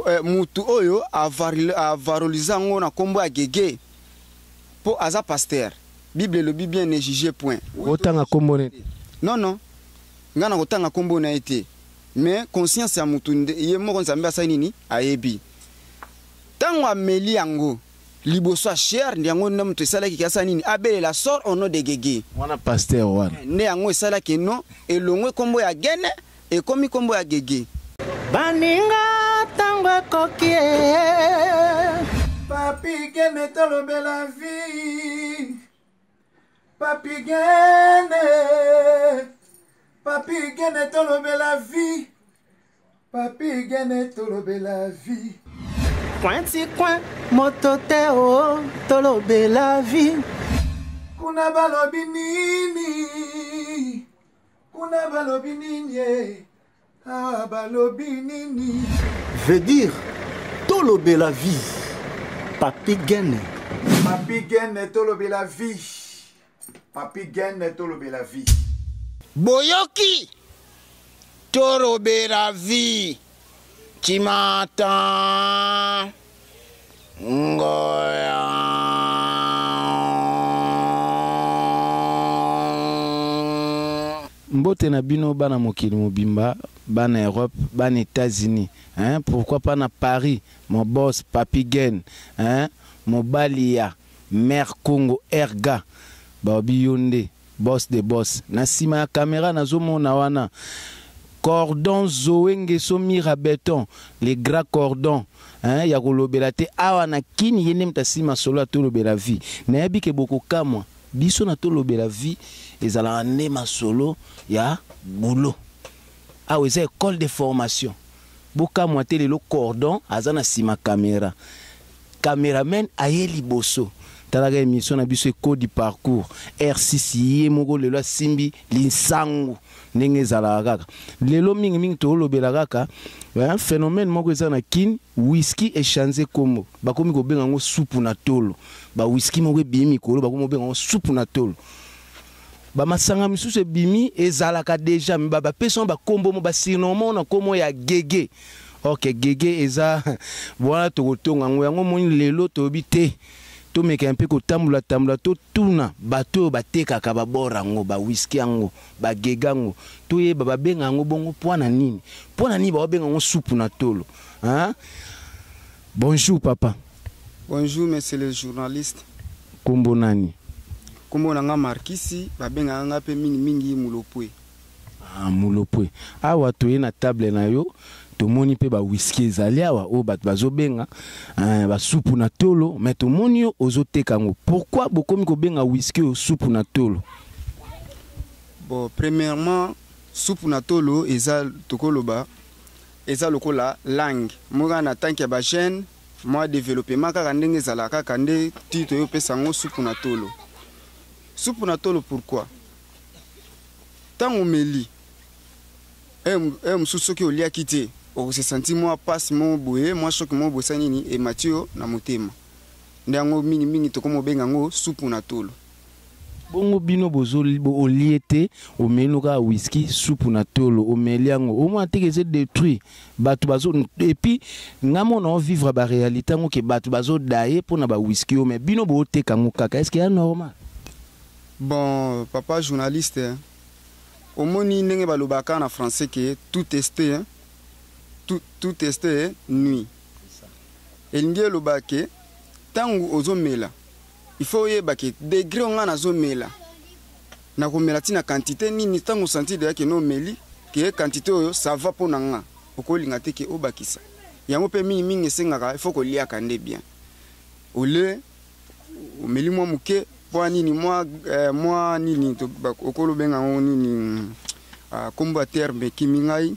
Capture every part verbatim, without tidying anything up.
eh, mutu oyo avaroliza ngo na kombo ya gege po aza pasteur. Bible le bien ne juge point. Otanga kombo ne. Non non. Ngana kotanga kombo na été. Mais conscience ya mutu ye moko nzambe asa nini ayebi. Tango ameli yango liboso cher ndiango na mutu esala ki kasa nini abele la sort au nom de gege. Wana pasteur wana. Ne yango esala ki no elongwe kombo ya gene e komi kombo ya gege. Baninga tango kokie. Papi gene tolobe la vie. Papi gene. Papi gene tolobe la vie. Papi gene tolobe la vie. Pointi coin mototeo tolobe la vie. Kuna balobi nini. Kuna balobi nini. Ah balobi nini. Veut dire tolobe la vie. Papi gene. Papi gene tolobe la vie. Papi gene tolobe la vie. Boyoki tolobe la vie. Chimata ngoya mbote na bino bana mokili mobimba bana Europe bana États-Unis hein pourquoi pas na Paris mon boss Papi Gen hein mobali ya Mère Congo Erga babi yonde boss de boss na sima ya caméra nazomona wana cordon zoenge so mira béton les gras cordons hein ya kolobela te awa na kini yene mtasima solo atolobela vie na yabi ke boko kamwa biso na tolobela vie ezala ne masolo ya boulot awa eza école de formation boka mwa te lelo cordon azana sima caméra caméraman ayeli boso talaga émission na biso code du parcours R six ye moko lelo simbi linsangu ndenge ezala kaka lelo mingi mingi tolobela kaka un phénomène moko eza na kin whisky échanger komo bakomi ko benga ngo soupe na tolo ba whisky moko bimi kolo bakomi benga ngo soupe na tolo ba masanga misusu bimi ezala ka déjà mba ba peson ba kombo mo ba surnom na komo ya gege. OK gege eza voilà to kotonga ngo yango moni lelo tobi te to meka un peu ko tambula tambula to tuna bato bateka ka babora ngo ba whisky ngo ba gega ngo to ye baba benga ngo bongo pona nini pona nini ba benga ngo soupe na tolo hein. Bonjour papa. Bonjour monsieur le journaliste. Kombo nani? Kombo nanga Markisi ba benga nga pe mingi mingi mulopwe. Ah mulopwe awa to ye na table na yo tomoni pe ba whisky ezali awa o bat bazobenga hein ba soupe na tolo mais tomoni yo ozoteka ngo pourquoi bokomi ko benga whisky o soupe na tolo? Bon premièrement soupe na tolo eza tokoloba eza lokola langue moka na tanki ya ba jeune moi développement kaka ndenge ezala kaka nde tito yo pesa ngo soupe na tolo. Soupe na tolo pourquoi? Tango meli em em soki olia kité o se senti moi passe mon boye moi choc mon boye sanini et Mathieu na motema ndango mingi mingi to komo benga ngo soupe na tolo. Bongo bino bozo o liete o menuka whisky soupe na tolo o meliango au moins te que c'est détruit batu bazo et puis ngamo na vivre ba réalité ngo ke batu bazo daye pona ba whisky o mais bino bo te kango kaka est-ce qu'il est normal? Bon papa journaliste hein? Au moni ndenge balobaka na français que tout testé hein? tout tout testé hein? Nuit et ndie lobake tangu ozomela il faut yeba ke degré on na zomela na komela tina quantité nini tangu senti de ke no meli ke quantité oyo ça va pona nga okolinga te ke obakisa yango pe mingi mingi sengaka il faut ko lia kande bien ole omeli mo muke po nini moi eh, moi nini to okolo benga nini a komba terme kimingai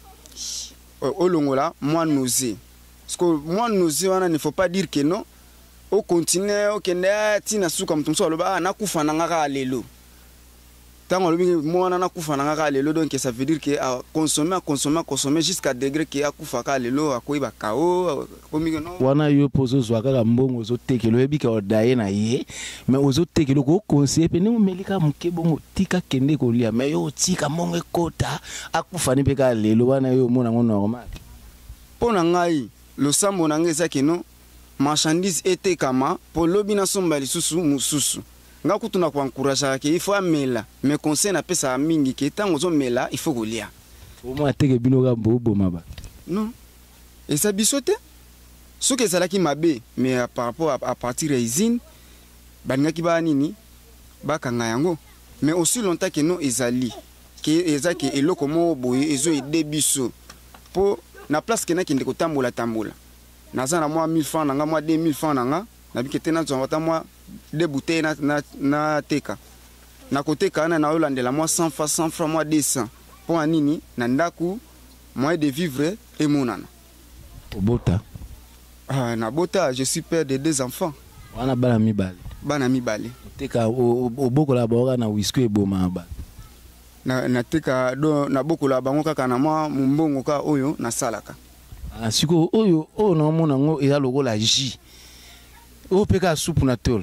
olongola moi nausée parce que moi nausée wana ne faut pas dire que non au continent au kenda tina suka mtumso aloba na kufa na ngaka lelo tango lobi moi na kufa na ngaka lelo donc ça veut dire que à consommer à consommer consommer jusqu'à degré que a kufa ka lelo akoiba kao komi no wana yo pozo zwa kaka mbongo zo tekelo ebi ka odaye na ye mais ozo tekelo ko conseiller pe ni melika muke bongo tika kende ko lia mais yo tika mbongo ekota akufa ni pe ka lelo wana yo mona ngo normal pona ngai le sambo na ngai eza keno marchandise etekama po lobi na somba lisusu mususu nga kutu na kuencourager ke il faut amela mais conseil na pesa mingi ke tango zo mela il faut kolia au moins teke bino ga bobo maba non et ça bisote ce que ça là qui mabe mais par rapport à, à partir des usines banga ki ba nini ba kanga yango mais aussi longtemps que non ezali ke ezaki eloko mo boye ezo edebiso po na place que na kinde ko tambola tambola naza na moi mille francs nanga moi deux mille francs nanga na bikete na nzonga moi deux bouteilles na na, na teka na koteka na na olandela moi cent francs cent francs moi deux cents pour anini na ndaku moyen de vivre et monana obota ah na bota je suis père de deux enfants wana bana mibale bana mibale teka obokola boka na whisky eboma ba na na teka do na bokola bango kaka na moi mumbongo ka oyo na salaka siko oyo oyo na mona ngo eza lokola ji o peka soupe na tolo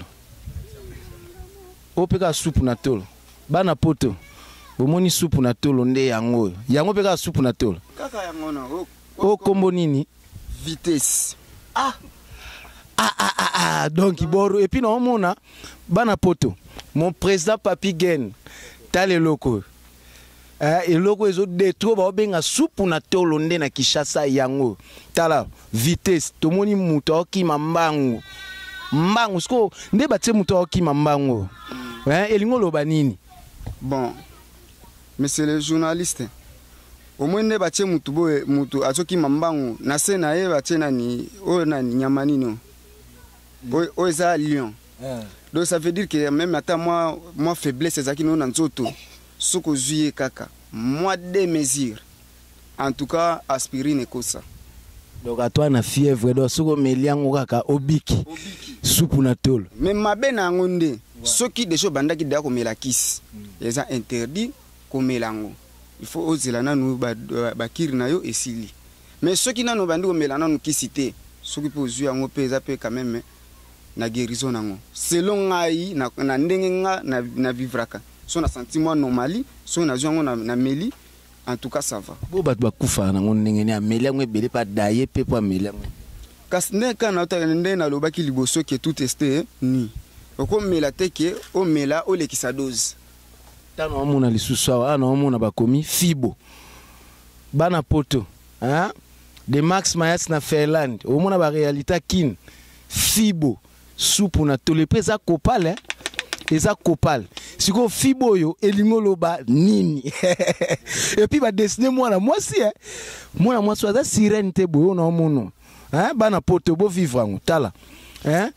o peka soupe na tolo bana poto bomoni soupe na tolo nde yango yango peka soupe na tolo kaka yango na o, o kombo nini vitesse ah ah ah ah, ah. Donc iboro et puis na mona bana poto mon président Papi Gen tale loko eh eloko ezo detro ba benga soupe na tolo nde na Kinshasa yango tala vitesse tomoni muto okima mbangu mbangu sko nde batie muto okima mbangu eh elingo loba nini bon monsieur le journaliste au moins ne batie mutu boye mutu azokima mbangu na se na ye batie nani o nani nyama nino o o eza lion donc ça veut dire que même attends moi moi faiblesse ezaki no na nzoto soko zuye kaka moi des mesures en tout cas aspirine kosa donc à toi na fièvre donc soko meliango kaka obiki soupe na tolo mais mabe na ngonde soki dejo bandaki da ko melakisi eza interdit ko melango il faut ozela nanu ba bakiri na yo esili mais soki nanu bandi ko melana nu kisite soki po zuya ngo pe eza pe quand même na guérison nango selon ngai na, na ndenge nga na, na vivraka so na sentiment normali so na zongo na, na meli en tout cas ça va bo bat ba kufa na ngo ndenge ni ameli ngo ebele pa daye pe po ameli ngo kasne kana ta ndenge na lobaki liboso ke tout testé ni oko mela teke o mela o lekisa dose tano omona lisusu ana omona bakomi fibo bana poto hein de Max Mayas na Finland omona ba réalité kin fibo soupe na tole pesa kopal hein eza kopal siko fibo yo elingo loba nini et puis ba dessiner moi moi si hein moi moi so za sirène te boyo na omono hein bana poto bo vivre ngo tala hein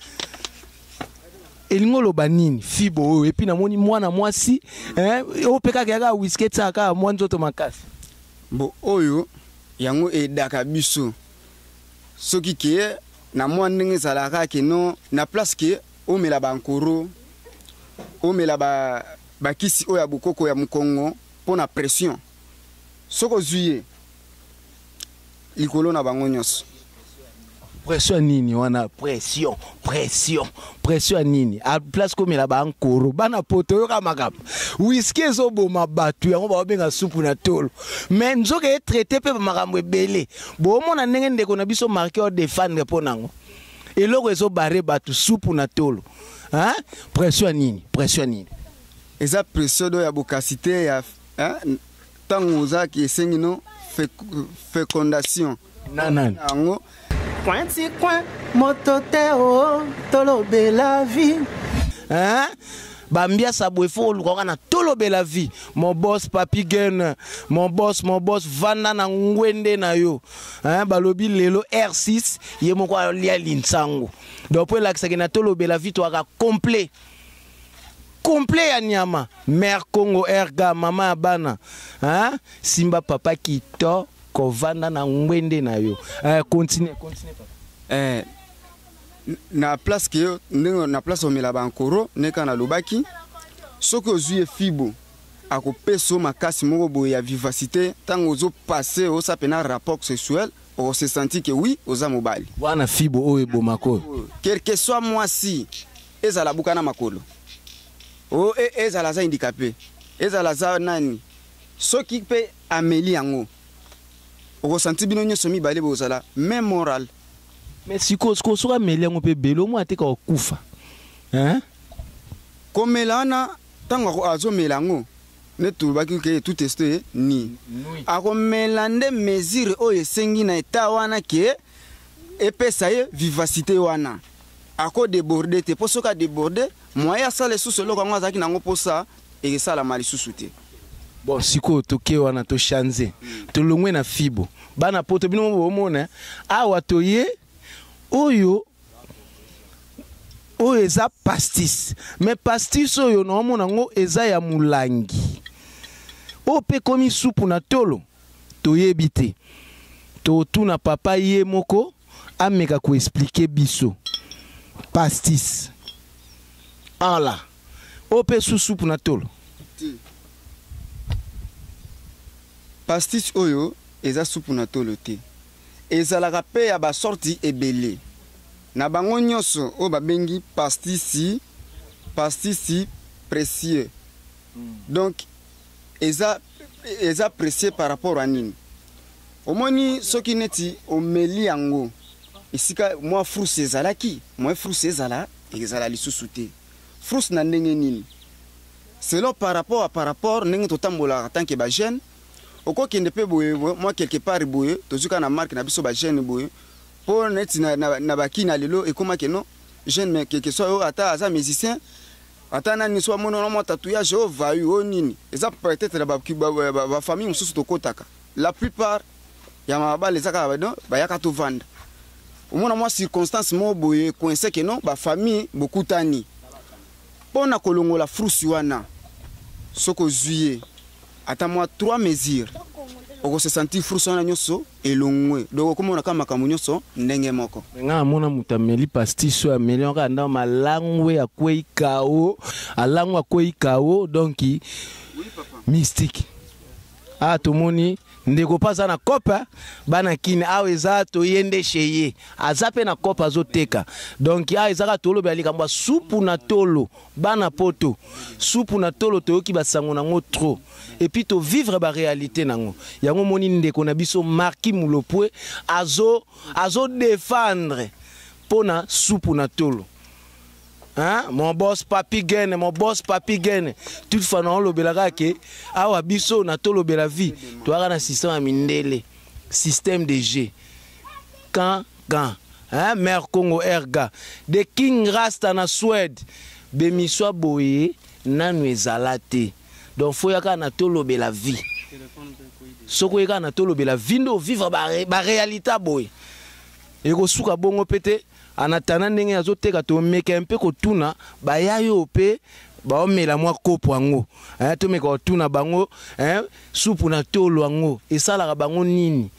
elingo loba nini fibo et puis na moni mwana mwasi hein o peka kaka whisky tsaka mwa nzoto makasi bo oyo yango edaka biso soki ke na mwa ndenge zalaka ke no na place ke o mela bankoro o mela ba bakisi oya bukoko ya mukongo pona pression soko zuye likolo na bango nyonso pression nini wana pression pression pression nini a place comme la ba nkoro bana poto yo ka makap whisky zo boma batu yango ba benga soupe na tolo mais nzoke e traité pe makambo ebele bo mona ndenge ndeko na biso marqué o défendre ponango eloko ezo barre batu soupe na tolo hein pression nini pression nini eza pression do ya bokasité ya hein tango za ki esengino fécondation nanani yango Cointi coin mototeo tolobe la vie hein bambia sabwe fo lukoka na tolobe la vie mon boss Papi Gen mon boss mon boss vanda na ngwende na yo hein balobi lelo R six ye moko lia linsango donc pour l'accès na tolobe la vie toi complet complet ya nyama mère Congo erga mama bana hein simba papa kito kovanda na ngwende na yo eh continue continue papa eh na place que na place o mela bankoro neka na lobaki soko ozuye fibo akopeso makasi moko boye ya vivacité tango ozo passer au sapena rapport sexuel on se sentit que oui oza mobali wana fibo oyo bomako quel que soit moi si ezala bukana makolo o ezala za handicapé ezala za nani soki pe ameli yango o senti bino nyoso mibale bozala même moral Mais si ko ko so ameli ngo pe belo mo ateka okufa. Hein? Komela na tango azo melango. Ne tout baki ke tout testé ni. Ako melande mesure o esengi na eta wana ke epesa ye vivacité wana. Ako déborder te posoka déborder moya sale sous le ko ngazaki nango posa et ça la mali sous-souté. Bon siko toke wana to chanze to longwe na fibo bana poto bino mo mona awa toye oyo oyo eza pastis mais pastis oyo no mona ngo eza ya mulangi o pe komi soupu na tolo toyebi te to tuna papa ye moko ameka ko expliquer biso pastis ala o pe sous soupu na tolo. Pastis oyo eza soupu na tolo te. Ezalaka pe ya ba sorti ebele. Na bango nyonso o babengi pastisi pastisi précieux. Donc eza eza précieux par rapport à nini. Omoni soki neti omeli yango. Isika moi frus ezalaki, moi frus ezala ezala lisusu te. Frus na ndenge nini. Selon par rapport à par rapport ndenge totambola tant que ba jeune. Oko kende pe boye moi quelque part boye tozuka na marque na biso ba jeune boye pour net na na baki na lelo e koma keno jeune mais quelque soit ata aza musicien ata na ni soit mono mo tatouage o vayu o nini eza peut-être ba ba famille mususu to kotaka la plupart ya maba les aka ba ba yaka to vendre au moins moi circonstance mo boye coincé que non ba famille beaucoup tani pona kolongola frusi wana soko zuye ata moi trois mesures oko se sentir frusona nyoso elongwe donc comme on a kama kamunyoso ndenge moko nga mona mutameli pastiso ameli on ka nda malangwe akwei kao alangwa akwei kao donc oui papa mystique ah tomoni ndeko pasa na kopa bana kine aweza to yende cheye azape na kopa azoteka donc a ezaka tolo be alika mba soupu na tolo bana poto soupu na tolo toyoki basango nango trop et puis to vivre ba réalité nango yango moni ndeko na biso marki mulopwe azo azo défendre pona soupu na tolo. Hein? Mon boss papi gaine, mon boss papi gaine. Toutefois, non, le belagake, awa biso na tolo bela vie. Tu as un système à mindele, système de G. Quand, quand, hein, Mère Congo Erga, de King Rasta na Suède, bemiswa boye, nanu ezalate. Donc, faut yaka na tolo bela vie. Soko yaka na tolo bela vie, no vivre ba réalité boye. Et go souka bongo pété. Anatana ndenge azoteka to meka mpe ko tuna ba yayo pe ba omela mwa kopo ango eh to meka tuna bango eh soupu na tolo ango esala bango nini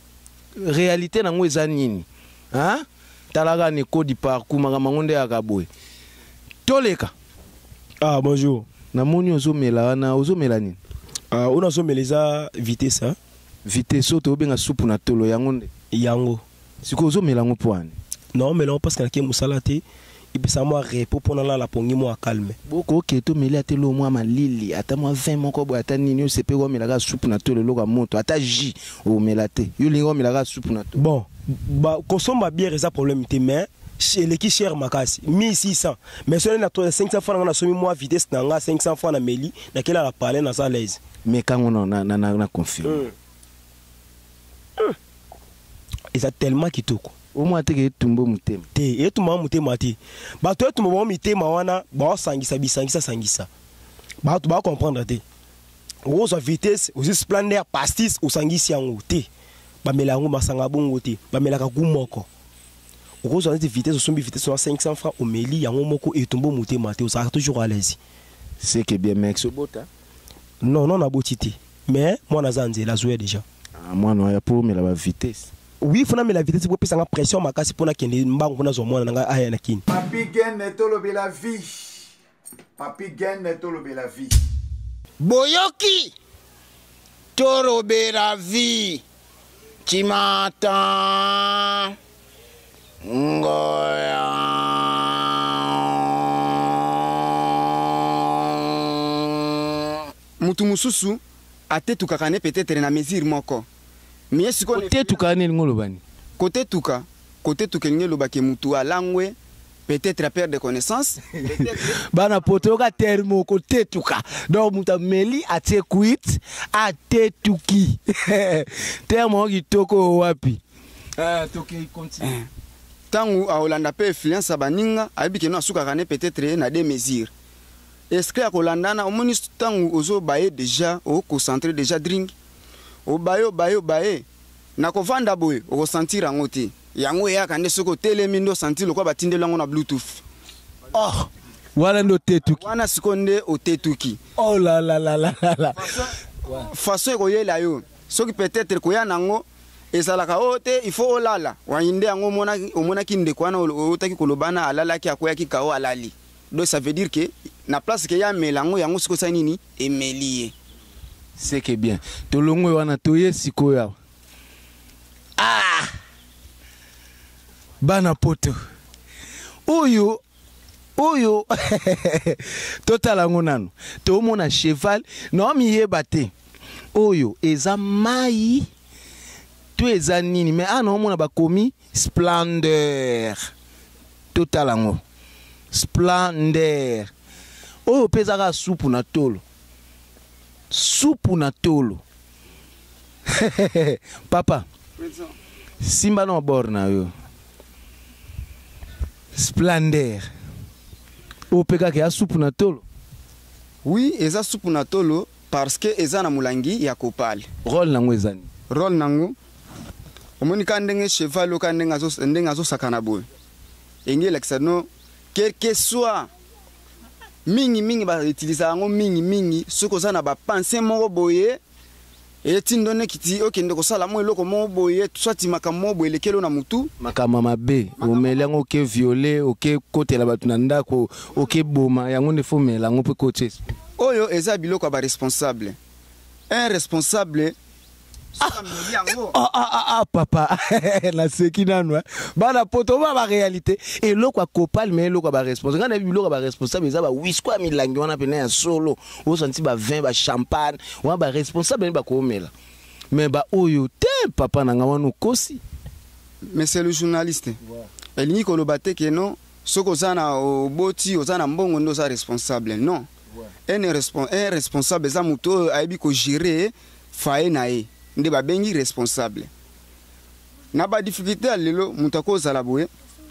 réalité nango eza nini hein talaga ne kodi parcours makambo nde akaboy toleka. Ah bonjour na moni ozomela wana ozomela nini ah ona zomeleza vitesse hein vitesse to benga soupu na tolo yango nde yango siko ozomela ngo poani. Non, mais là, parce que la moussalate, il peut savoir repos pour la la pongi moi calme. Beaucoup qui to meli atelo moi ma lili, ata moi vingt mon ko bo ata nini se pe go melaga soupe na tolo loga moto ata ji o melate. Yo lingo melaga soupe na tolo. Bon, bah consomme bière ça problème té mais chez les qui cher makasi mille six cents. Mais sur na to cinq cents francs na somi moi vitesse na nga cinq cents francs na meli na kela la parler na sa l'aise. Mais quand on na na na confirme. Ils a tellement kitoko. Au moins te tumbo mutema te etumba mutema te ba to etumba ba mitema wana ba sangisa bisangisa sangisa ba to ba comprendre te o so vitesse o splendeur pastis o sangisi yango te ba melango masanga bongo te ba melaka kumoko o so na vitesse o sombi vitesse na cinq cents francs o meli yango moko etumbo mutema te o sera toujours à l'aise. C'est que bien mec so bota non non na botité mais moi na zanze la jouer déjà ah moi non ya pour mais la vitesse. Oui, il faut que la vitesse pour faire pression ma casse pour na kende mbango kuna zo mwana nga aya na kini. Papi gagne tolo bela vie. Papi gagne tolo bela vie. Boyoki toro bela vie. Chimata ngoya. Mutu mususu ate tukakane peut-être na mesure moko. Côté tuka ni ngolo bani. Côté tuka côté tukelinge lobake mutu alangwe peut-être à perdre de connaissances. Bana potoka termo côté tuka. Donc muta meli a te kuit a te tuki. Termo qui toko wapi. Ah toki continue. Tangu a Hollanda pe influence baninga abiki no asuka kane peut-être na des mesures. Est-ce que a Hollanda na omoni tangu ozo baye déjà au concentrer déjà drink. O bayo bayo baye na kovanda boye o ressentir angote. Yango ya kande soko telemi ndo sentir lokwa batinde lango na bluetooth. Oh, wala ndo tetuki. Wana sikonde o tetuki. Oh la la la la la. Façon ko yela yo. Soki peut-être ko ya nango ezalaka ote il faut olala. Wanyinde yango mona omona kinde kwana otaki kolobana alala ki akoya ki kao alali. Donc ça veut dire que na place que ya melango yango siko sa nini emelie. C'est que bien. Tolongo wana toye sikoya. Ah! Bana poto. Oyo oyo total ngonano. To mona cheval no mi yebate. Oyo eza mai. Tu eza nini mais ana mona bakomi splendeur. Total ngo. Splendeur. Oyo peza ka soupe na tolo. Soupe na tolo. Papa. Simba no borna yo. Splendeur. O peka ke a soupe na tolo. Oui, eza soupe na tolo parce que eza na mulangi ya kopali. Rôle nango ezani. Rôle nango. Omoni kandenge cheval o kandenga zo ndenga zo sakana boy. Enge l'exano quel que soit mingi mingi ba utiliser ngo mingi mingi soko za na ba penser moko boye et tindone kiti okende ko sala mo eloko mo boye soit makamo boye lekelo na mutu makama mabe o melango ke violer o ke côté la batu na ndako o ke boma yango ne faut melango pe côté oyo eza biloko ba responsable un responsable. Ah, ah, ah, ah, papa, la sekinano, bana poto ba réalité et lo kwa kopal mais lo kwa ba responsable. Quand on a vu lo kwa ba responsable, ça ba whisky a milangi on a peine un solo, on senti ba vin, ba champagne, on ba responsable ba ko mela. Mais ba oyo te papa na ngawano kosi. Mais c'est le journaliste. Elle ni ko lo batte que non, soko zana o boti, o zana mbongo ndo za responsable. Non. Un responsable, un responsable za muto aibi ko gérer fae nae. Nde ba bengi responsable. Na ba difficulté à lelo mutako za la boye.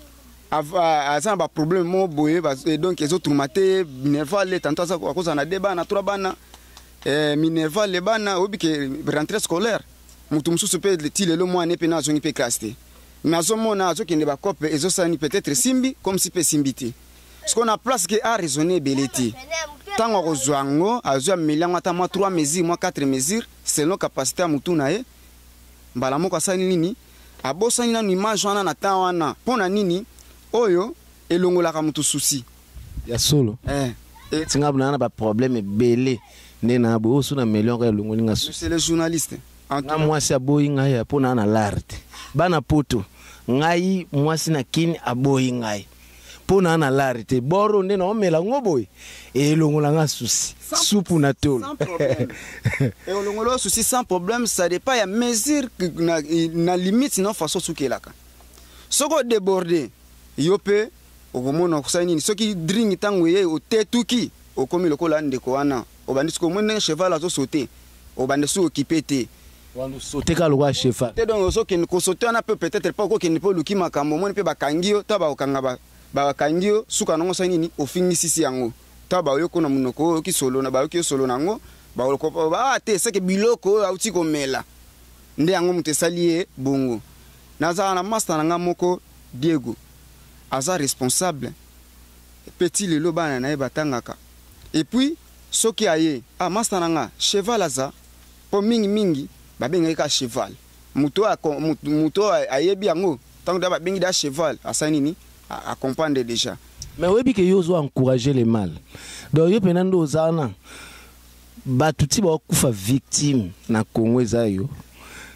Ava azan ba problème mo boye et donc les autres maté Minerva le tantôt ça à cause na débat na trois bana eh Minerva le bana obike rentrée scolaire. Mutu mususu pe ti lelo mo ane pe na zongi pe casté. Mais azomo na zo kende ba cope ezo sani peut-être simbi comme si pe simbiti. Ce qu'on a place que a raisonner beleti. Tant on rejoint azo million ata moi trois mesures moi quatre mesures selon capacité à mutu na e. Mbala moko sani nini abosani na image wana na ta wana pona nini oyo elongola ka mutu souci ya solo eh et tinga bana ba problème belé ne na bo so na million ka elongoli nga souci. C'est le journaliste na moi si aboyi nga ya pona na l'art bana poto ngai moi si na kini aboyi ngai pona na l'art boro nde na omela ngoboy et elongola nga souci soupe na tolo sans problème. Et olongolo souci sans problème ça dépend ya mesure na, na limite non façon soukelaka soko déborder yope okomona kusani soki drink tango ye o tetuki okomi lokola ndeko wana obandi siko mone cheval azo sauter obandi sou occupé te wando sauter ka lwa cheval te donc soki ko sauter on peut peut-être pas ko ki ne peut luki makambo mone pe bakangio ta ba okanga ba bakangio suka nango sani ofingi sisi yango taba yoko na munoko ki solo na ba ki solo nango ba ko ba te seke biloko auti ko mela nde yango mutesalier bongo naza na master na ngamoko Diego aza responsable petit lelo bana na batangaka et puis soki aye a master na nga cheval aza po mingi mingi ba benga ka cheval muto a muto ayebi yango tango da ba bengi da cheval asani ni a comprendre déjà. Mais oui, que yo zo encourager les mal. Donc yo penando zana ba tuti ba kufa victime na Congo za yo.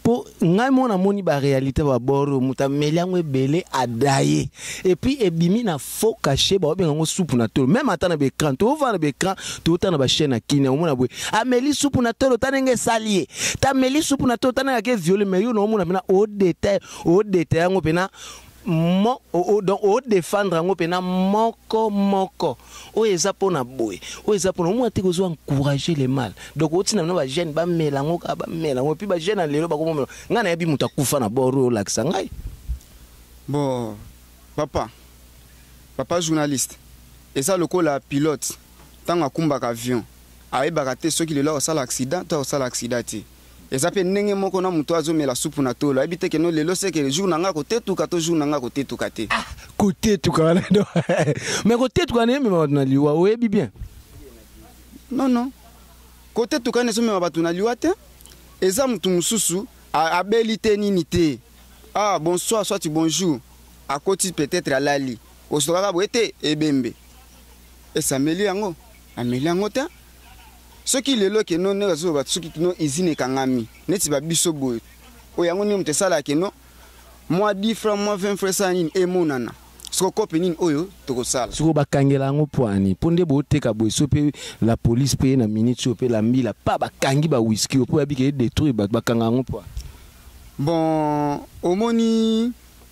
po ngai mona moni ba réalité ba boro muta meliango ebele adaye et puis ebimi na faux caché ba obenga ngo soupe na tolo même atana be écran to va na be écran to tana ba chaîne akine omona bwe ameli soupe na tolo tanenge salier ta meli soupe na tolo tananga ke violer mais yo no mona pena au détail au détail ngo pena mo o donc o défendre ngo pena moko moko o eza pona boy o eza pona mo atiko zo encourager les mal donc o tina na ba jeune ba melango ka ba melango puis ba jeune lelo ba ko mo ngana yebi muta kufa na boro la kisangai. Bon papa papa journaliste et ça le la pilote tant akumba ka avion ayebaka te soki lelo osala accident to osala accident te eza pe ndenge moko na muto azomela supu na tolo ayebite ke no lelo seke le jour nanga kotetuka to jour nanga kotetuka te kotetuka wana do mais kotetuka ne mema na liwa oyebi bien non non kotetuka ne somema bato na liwa te eza mutu mususu abeli te nini te ah bonsoir soit bonjour à côté peut-être à lali osokaka boete ebembe esameli yango ameli yango te soki lelo ke no ne zo ba soki no izine kangami neti ba biso boy o yango ni mtesala ke no moi dix francs moi vingt francs ça nini e monana soko kope nini oyo tokosala soko bakangela ngo poani ponde bo teka boy so pe la police pe na minute so pe la mbila pa bakangi ba whisky po abike détruire ba bakanga ngo poa. Bon omoni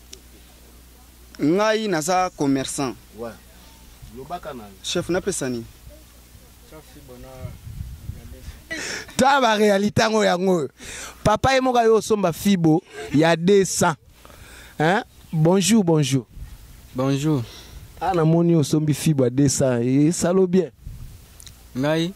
ngai naza commerçant ouais lobaka na chef na pesani ta ba réalité ngo yango papa emo ka yo somba fibo ya deux cents hein bonjour bonjour bonjour ana moni o sombi fibo ya deux cents et ça lo bien ngai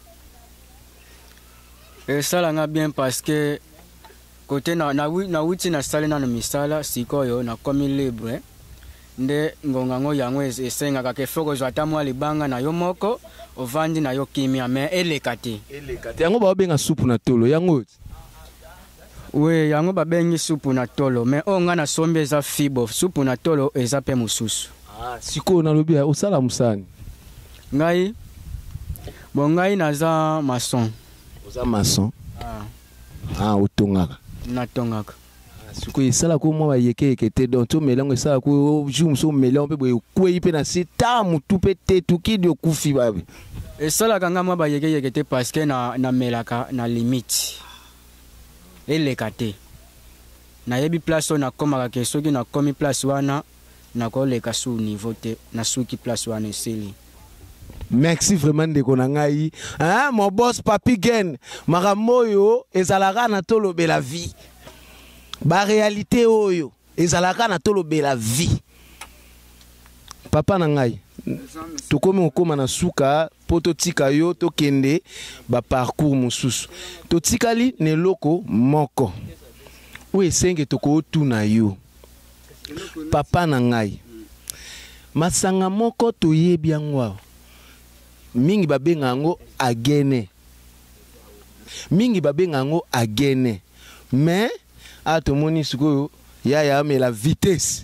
et ça la nga bien parce que côté na na na wuti na sala na misala sikoyo na komi libre nde ngonga ngo yango esenga ka ke foko zo atamwa libanga na yo moko ovandi na yo kimia mais elekati elekati yango ba benga soupe na tolo yango we yango ba bengi soupe na tolo mais o nga na sombe za fibo soupe na tolo eza pe mususu ah siko na lobi o sala musani ngai bon ngai naza maçon oza maçon ah ah otongaka na tongaka siko esala ko mwa yeke yeke te donc to melango esala ko jour so melango pe boye kwei pe na sita mutu pe te tuki de kufi babe esala kanga mwa ba yeke yeke te parce que na na melaka na limite elekate na yebi place na komaka ke soki na komi place wana na ko leka sous niveau te na suki place wana eseli. Merci vraiment de konangai hein mon boss Papi Gen maramoyo ezalaka na tolo be la vie ba réalité oyo ezalaka na tolo be la vie papa na ngai tokomi okoma na suka po totika yo tokende ba parcours mosusu totikali ne loko moko o esenge toko tuna yo papa na ngai masanga moko toyebi yango mingi babenga ngo agene mingi babenga ngo agene mais a to moni sikoyo ya ya mais la vitesse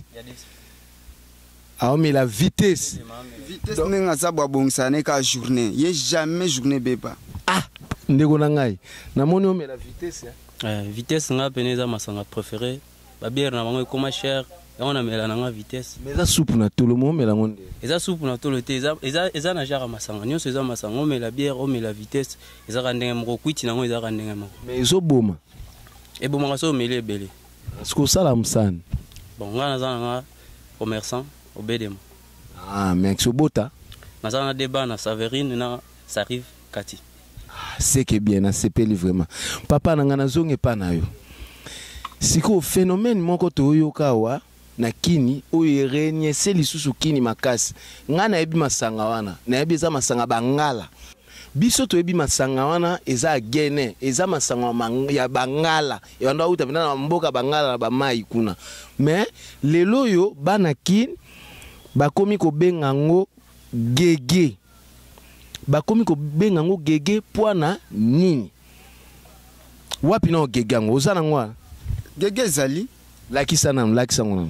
ah mais la vitesse vitesse nenga za bwa bongisa ne ka journée ye jamais journée beba ah ndeko na ngai na moni o mais la vitesse eh vitesse nga peneza masanga préféré ba bière na bango ekoma cher on a mela na vitesse mais ça soupe na tout le monde mais la monde eza soupe na tout le te eza eza na jara masanga nyonso eza masanga on met la bière on met la vitesse eza kandenge moko kwiti nango eza kandenge moko mais zo boma e boma so meli ebele ce que ça la msane bon nga na zanga commerçant au Bedem ah mais so bota na zanga débat na Saverine na Sarive Kati ah c'est que bien na sepeli vraiment papa na ngana zonge pa na yo siko phénomène moko to yo kawa na kini oyo renye se lisusu kini makasi nga na yebi masanga wana na yebi eza masanga bangala biso to yebi masanga wana eza gene eza masanga ya bangala yanda uta na mboka bangala na bamai kuna mais lelo yo bana kini bakomi ko benga ngo gege bakomi ko benga ngo gege pwana nini wapi na gege ngo ozana ngwa gege zali lakisa na lakisa ngona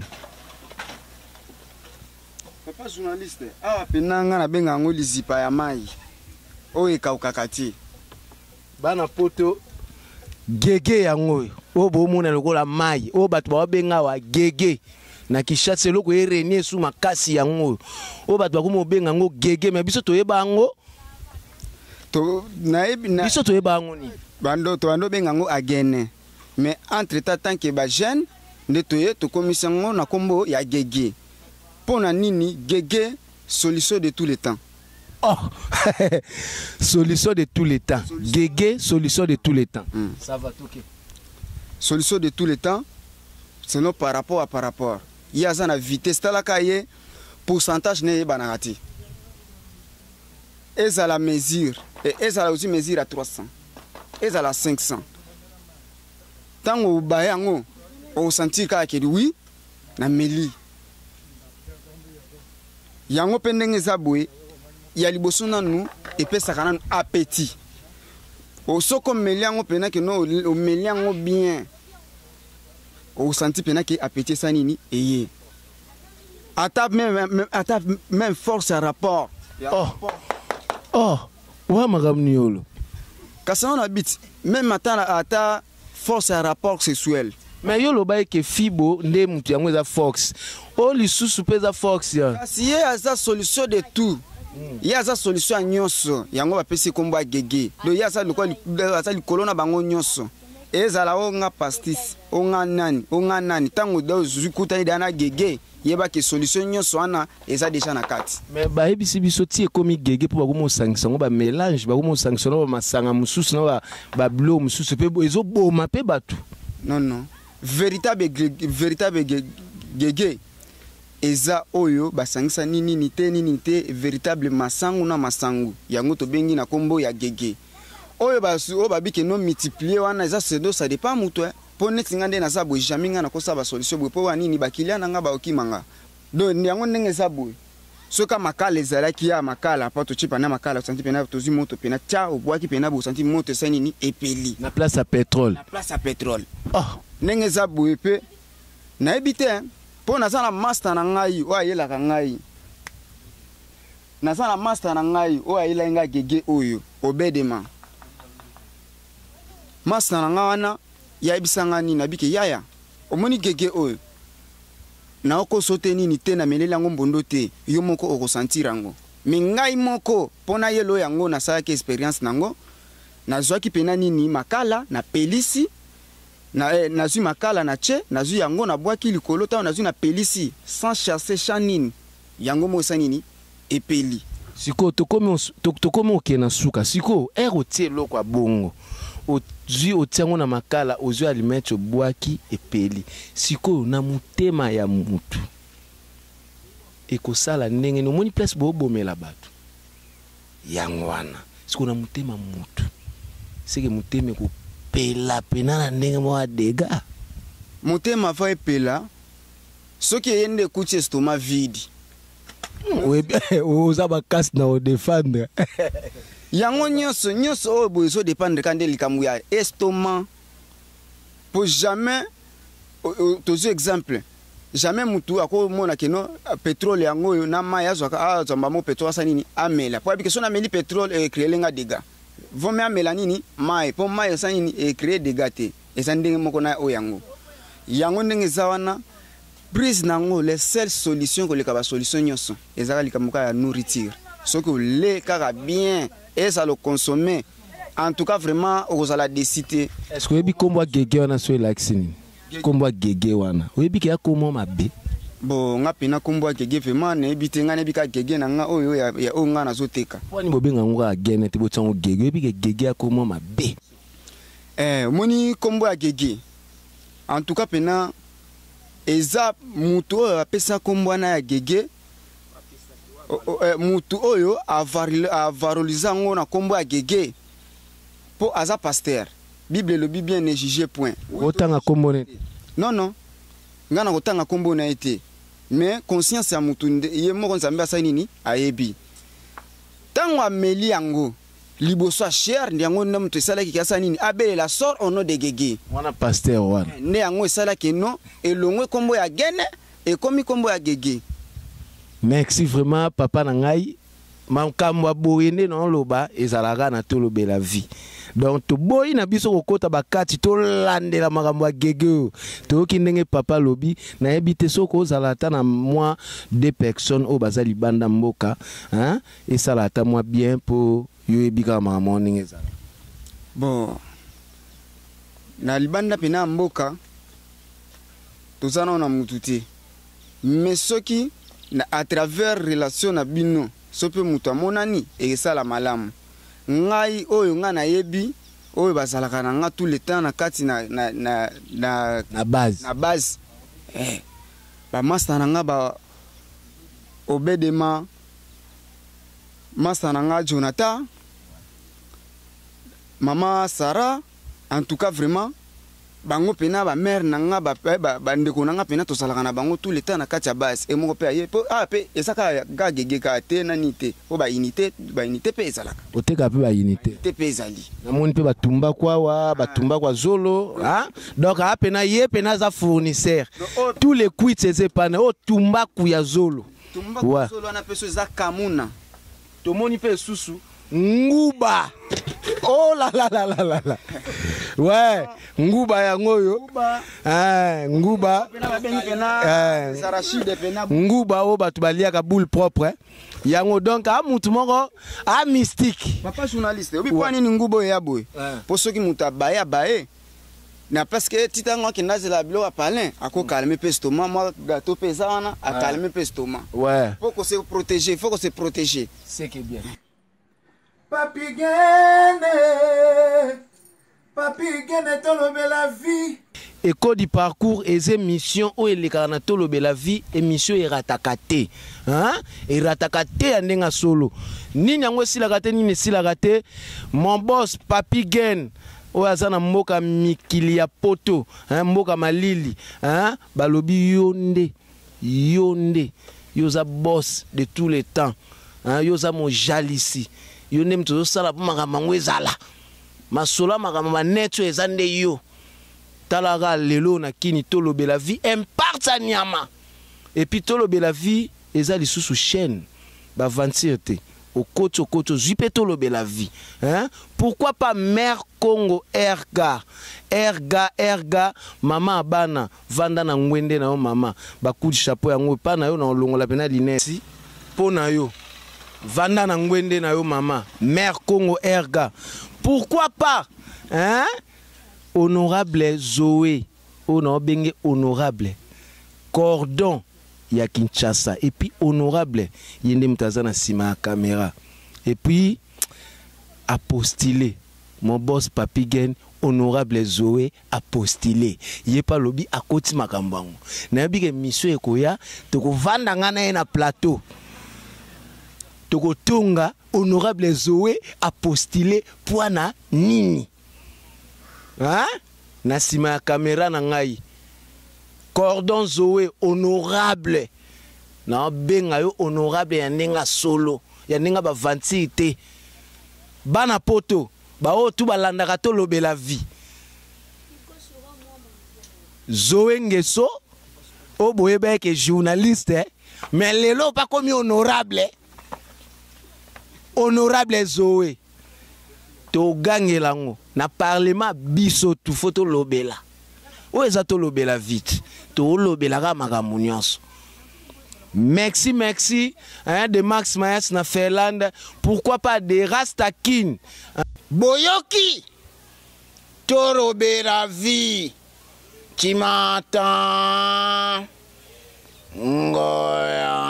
papa journaliste awa penanga na benga ngo lizipa ya mai oyo ekaukaka te bana poto gege yango o bomona lokola mai o bato babenga wa gege na Kinshasa loko erenie su makasi yango o bato bakomo benga ngo gege mais biso toyeba ngo to naebi na biso toyeba ngo ni bando to bando benga ngo agene mais entre temps tant que ba jeune nde toye to komisa ngo na kombo ya gege pona nini gege solution de tous les temps. Oh, solution de tous les temps. Gege, solution de tous les temps. Mm. Ça va tout. Solution de tous les temps, sinon par rapport à par rapport. Il y a une vitesse, c'est pourcentage n'est pas négatif. Et ça la mesure, et ça aussi mesure à trois cents, et ça la cinq cents. Tant que vous baillez, vous sentez que oui, na meli. Yango pendenge zaboué. Il y a liboso nanu et puis ça a appétit. Au soko meliango pena que no au meliango bien. Au senti pena que appétit ça nini et ata même ata même force à rapport. Oh. Oh, ouais magam niolo. Quand on habite même ata ata force à rapport sexuel. Mais yo lo baye ke fibo nde mutu yango za fox. O li susu peza fox ya. Si y a sa solution de tout. Il y a sa solution à nyonso yango ba pesi kombo gege do ya sa lokoli sa likolo na bango nyonso ezala o nga pastis o nga nani o nga nani tango do zukuta ida na gege yeba ke solution nyonso ana eza déjà na kati mais ba ebisi biso ti ekomi gege po bakomo sanction ba mélange bakomo sanction ba masanga mususu na ba ba blo mususu pe ezo boma pe batu non non véritable véritable gege eza oyo basangisa nini nite nini nite véritable masangu na masangu yango to bengi na kombo ya gege oyo basu o babike no multiplier wana eza sedo ça dépend muto po netinga nde na sabo jaminga na kosa ba solution bo po nini bakilia nanga ba okimanga do yango ndenge sabo soka makala ezalaki ya makala pa to chipa na makala santi pena to zi moto pena cha obwaki pena bo santi moto sa nini epeli na place à pétrole na place à pétrole oh ndenge sabo epe na ebite po na sana master na ngai o ayela ka ngai na sana master na ngai o ayela nga gege oyo obedema master na ngana ya ibisanga ni na bike yaya omoni gege oyo na oko sote nini te na melela ngo mbondo te yo moko oko sentirango me ngai moko pona yelo yango na sala ke experience nango na zwaki pena nini makala na pelisi na eh, nazu makala na che nazu yango na bwaki likolo ta nazu na pelisi sans chasser chanine yango mo sanini epeli siko tokomi tokomi okena suka siko ero tie loko bongo ozwi otiango na makala ozwi alimete bwaki epeli siko na mutema ya mutu ekosala ndenge no moni place bo bomela bato yango wana siko na mutema mutu sike muteme ko pela pena na ndenge mo dega motema va epela soki yende kuti estoma vide oza bakasi na odefendre yango nyonso nyonso oyo bozo dépendre kande likambo ya estoma pour jamais tozo exemple jamais mutu akomona keno pétrole yango na mai azwaka azamba mo pétrole sanini amela po abike sona meli pétrole e créer lenga dégâts vome amela nini mai po mai sanini e créer dégâts te esandenge moko na oyango yango ndenge zawana prise nango les seules solutions que le kaba solution nyonso ezaka likamuka ya nourriture soki le kaka bien et ça le consommer en tout cas vraiment ozala décider est-ce que yebi kombo gege wana so elaxini kombo gege wana oyebi ke ya kombo mabe bo nga pena kombo gege vraiment na ebite nga na bika gege na nga oyo ya ya o nga na zoteka wani bobenga ngo agene te botsango gege oyebi ke gege ya kombo mabe eh moni kombo ya gege en tout cas pena eza mutu oyo apesa kombo na ya gege mutu oyo avaroliza ngo na kombo ya gege po aza pasteur bible le bien ne juge point otanga kombo ne non non ngana kotanga kombo na ete mais conscience ya mutu ye moko nzambe asa nini ayebi tango ameli yango liboso cher ndiango na mutu esala ki asa nini abele la sort au nom de gege wana pasteur wana ne yango esala ke no elongwe kombo ya gene e komi kombo ya gege. Merci vraiment papa na ngai makambo boyende na loba ezalaka na tolobe la vie donc to boy na biso kokota bakati to landela makambo ya gege to ki ndenge papa lobi na yebite soko ozalata na moi deux personnes au baza libanda mboka hein et ça la ta moi bien pour yo ebika makambo ndenge za bon na libanda pena mboka tozana na mutu te mais soki na à travers relation na bino sope mutu amonani esala malamu ngai oyo nga na yebi oyo bazalaka na nga tout le temps na kati na na na na, na base na base eh ba master na nga ba Obedema master na nga Jonathan maman Sarah en tout cas vraiment bango pena ba mère na nga ba ba ndeko na nga pena to salaka na bango tout le temps na kati ya base et moko pe aye po ah pe esaka ga gege ka te na nité po ba unité ba unité pe ezalaka oteka pe ba unité te pe ezali na moni pe batumba kwa wa batumba kwa zolo hein donc a pena ye pena za fournisseur tous les quits c'est pas o tumba ku ya zolo tumba ku zolo na peso za kamuna to moni pe susu nguba oh la la la la la ouais nguba ya ngoyo eh nguba eh sarashide pena nguba o batu baliaka boule propre yango donc a mutu moko a mystique papa journaliste obi kwa nini ngubo ya boy po soki mutu abaya bae na parce que titango ki nazela bilo apalin ako calmer pe stomac moi gâteau pesana a calmer pe stomac ouais faut qu'on se protéger faut qu'on se protéger c'est que bien Papi Gene, Papi Gene tolobe la vie. École du parcours et émission où il est tolobe la vie émission eratakate hein eratakate andenga solo ni nyango silakate ni ne silakate mon boss Papi Gene o azana mboka mikili ya poto hein mboka malili hein balobi yonde yonde yoza boss de tous les temps hein yoza mon jalisi yo nem to sala pa makambo ngo ezala masola makambo maneto ezande yo talaga lelo na kini tolobe la vie imparte nyama et puis tolobe la vie ezali sous chaîne ba vingt-six te au côté au côté zipe tolobe la vie hein pourquoi pas mère Congo Erga Erga Erga mama bana vanda na ngwende na yo mama ba coup de chapeau yango pa na yo na longola pena linesi pona yo vanda na ngwende na yo mama mère Congo Erga pourquoi pas hein honorable Zoé ono benge honorable cordon ya Kinshasa et puis honorable yende mtazana sima ya caméra et puis apostillé mon boss Papi Gene honorable Zoé apostillé yé pas lobi akoti makambango na bige mission ekoya to ko vanda ngana na plateau Tokotonga honorable Zoé apostillé poana nini hein na sima ya caméra na ngai cordon Zoé honorable na benga yo honorable ya nenga solo ya nenga ba vingt-six te bana poto ba o tu balandaka to lobe la vie Zoé Ngeso o boye ba ke journaliste mais lelo pas comme honorable honorable Zoé to gangelango na parlement biso tu photo lobela o eza to lobela vite to lobela ka makambo nyonso merci merci hein, de Max Mayas na Finlande pourquoi pas de Rastakin boyoki to lobela vie tu m'entends ngoya